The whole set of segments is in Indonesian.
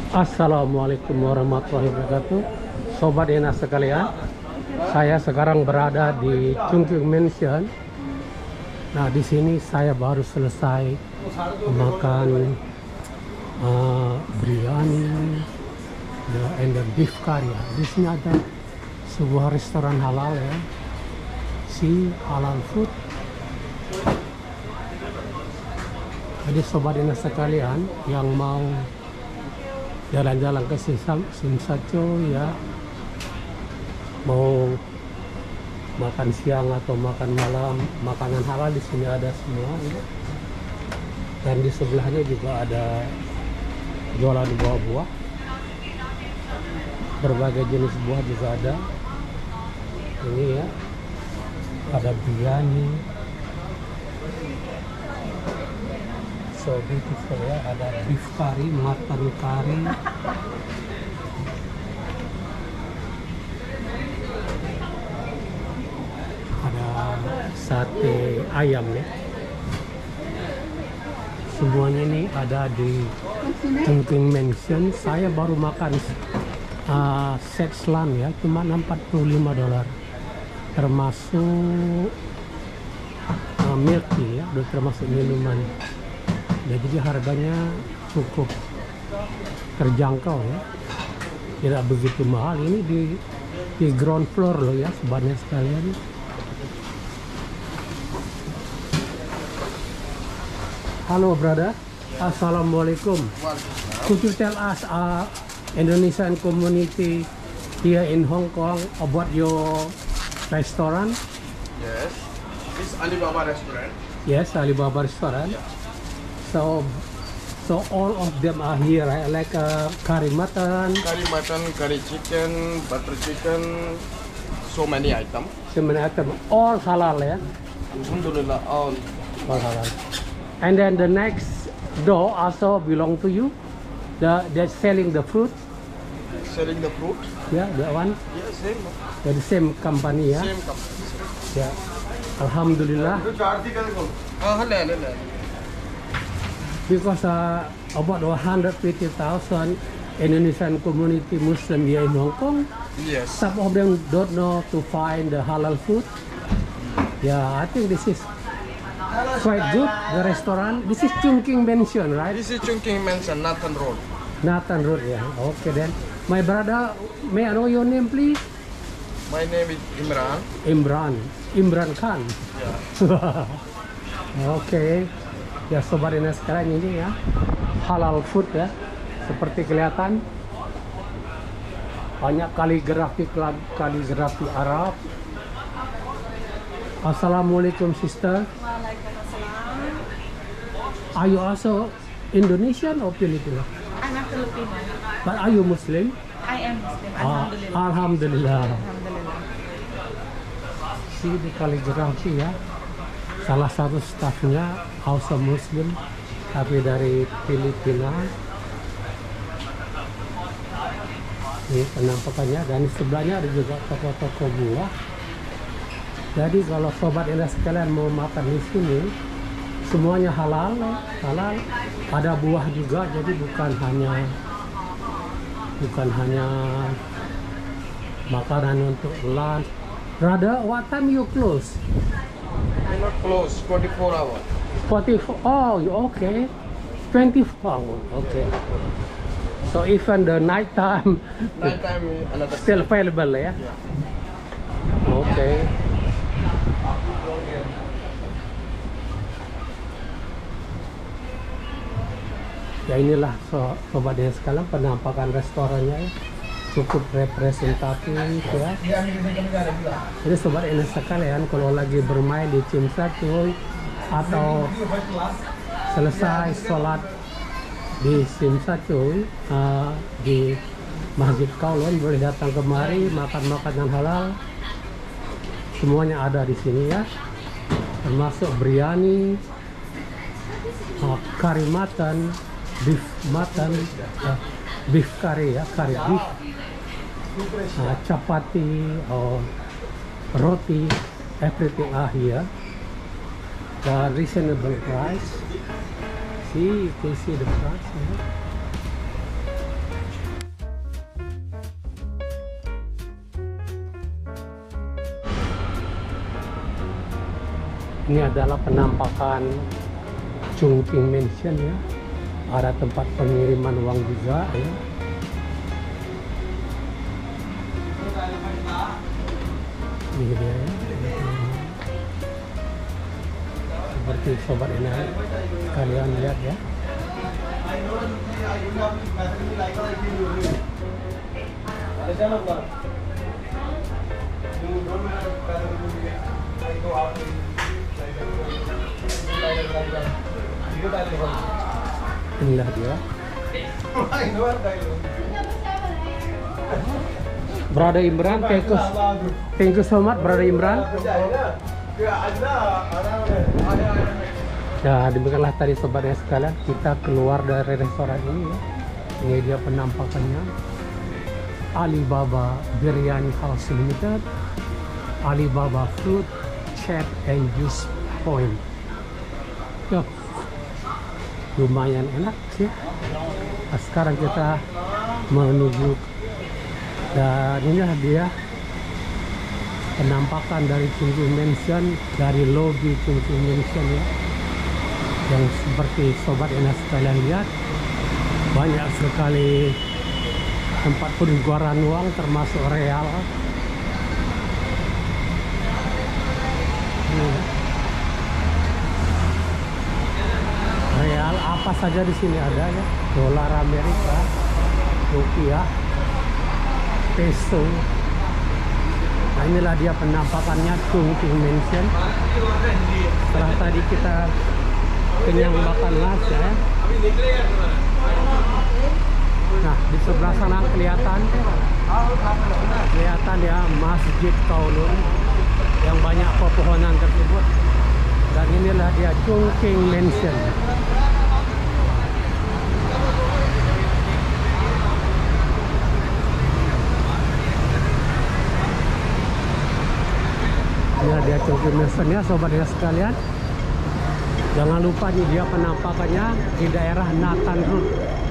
Assalamualaikum warahmatullahi wabarakatuh, Sobat Enas sekalian. Saya sekarang berada di Chungking Mansion. Nah, di sini saya baru selesai makan biryani and the beef curry. Di sini ada sebuah restoran halal ya, si halal food. Jadi Sobat Enas sekalian yang mau jalan-jalan ke Simsacho ya, mau makan siang atau makan malam, makanan halal di sini ada semua ya. Dan di sebelahnya juga ada jualan buah-buah, berbagai jenis buah juga ada. Ini ya, ada biryani, so beautiful ya, ada beef curry, mutton curry, ada sate ayam ya. Semuanya ini ada di Chungking Mansion. Saya baru makan set slam ya, cuma $45, termasuk milk tea ya, udah termasuk minuman. Ya, jadi harganya cukup terjangkau ya, tidak begitu mahal. Ini di ground floor loh ya, sobatnya sekalian. Halo brother, assalamualaikum. Could you tell us Indonesian community here in Hong Kong about your restaurant? Yes, this Alibaba restaurant. Yes, Alibaba restaurant. Yeah. So all of them are here, right? Like curry mutton, Curry chicken, butter chicken, so many items. all halal ya, Alhamdulillah, all. all halal. And then the next door also belong to you. They're selling the fruit. Selling the fruit. Yeah, that one. Yeah, same. They're the same company ya. Same company. Yeah. Alhamdulillah. Halal. Because about 150,000 Indonesian community Muslim here in Hong Kong. Yes. Some of them don't know to find the halal food. Yeah, I think this is quite good. The restaurant. This is Chungking Mansion, right? This is Chungking Mansion, Nathan Road. Nathan Road, yeah. Okay then. My brother, may I know your name, please? My name is Imran. Imran Khan. Yeah. Oke. Ya sobat Enas sekalian, ini ya halal food ya. Seperti kelihatan banyak kaligrafi Arab. Assalamualaikum sister. Waalaikumsalam. Are you also Indonesian or Filipino? I'm a Filipino. But are you Muslim? I am Muslim. Alhamdulillah. Alhamdulillah. Alhamdulillah. Si di kaligrafi ya. Salah satu stafnya also Muslim, tapi dari Filipina. Ini penampakannya, dan di sebelahnya ada juga toko-toko buah. Jadi kalau sobat Enas sekalian mau makan di sini, semuanya halal, halal. Ada buah juga, jadi bukan hanya makanan untuk lunch. Brother, what time you close? We're not close, 24 hours. 44. Oh, okay. 24. Okay. So even the night time Nighttime another. still available ya? Yeah. Okay. Ya inilah sobatnya sekalian, penampakan restorannya ya. Cukup representatif ya. Jadi sobat Enas sekalian, kalau lagi bermain di Simsacho atau selesai sholat di Simsacho di Masjid Kowloon, boleh datang kemari makan makanan halal. Semuanya ada di sini ya, termasuk biryani, curry mutton, beef mutton, beef curry ya, curry beef, chapati or roti, everything are here. The reasonable price. See, you can see the price here. Ini adalah penampakan Chongqing Mansion ya. Ada tempat pengiriman uang juga ya. Ini dia ya. Seperti sobat ini kalian lihat ya. Inilah dia. Brother Imran, thank you so much, Brother Imran. Ya, demikianlah tadi sobatnya sekalian, kita keluar dari restoran ini ya. Ini dia penampakannya. Alibaba Biryani House Limited, Alibaba Fruit Chat and Juice Point. Ya, lumayan enak ya. Nah, sekarang kita menuju, dan inilah dia penampakan dari Chongqing Mansion, dari lobi Chongqing Mansion ya. Yang seperti sobat enak sekalian lihat, banyak sekali tempat penjualan uang termasuk real. Real apa saja di sini ada ya, dolar Amerika, rupiah, peso. Nah, inilah dia penampakannya Chongqing Mansion. Setelah tadi kita kenyang makan nasi ya. Nah, di sebelah sana kelihatan ya Masjid Kowloon yang banyak pepohonan tersebut. Dan inilah dia Chongqing Mansion. Inilah dia Chongqing Mansion ya sobatnya sekalian. Jangan lupa nih dia penampakannya di daerah Nathan Road.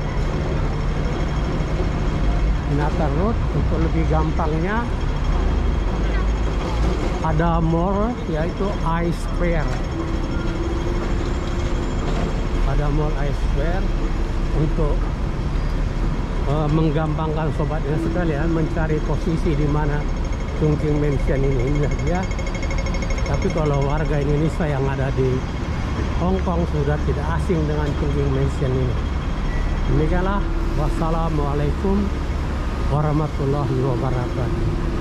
Nathan Road, untuk lebih gampangnya ada mall yaitu iSquare. Ada mall iSquare untuk menggampangkan sobatnya sekalian mencari posisi di mana Chongqing Mansion ini dia. Tapi kalau warga Indonesia yang ada di Hong Kong sudah tidak asing dengan Chongqing Mansion ini. Demikianlah, wassalamualaikum warahmatullahi wabarakatuh.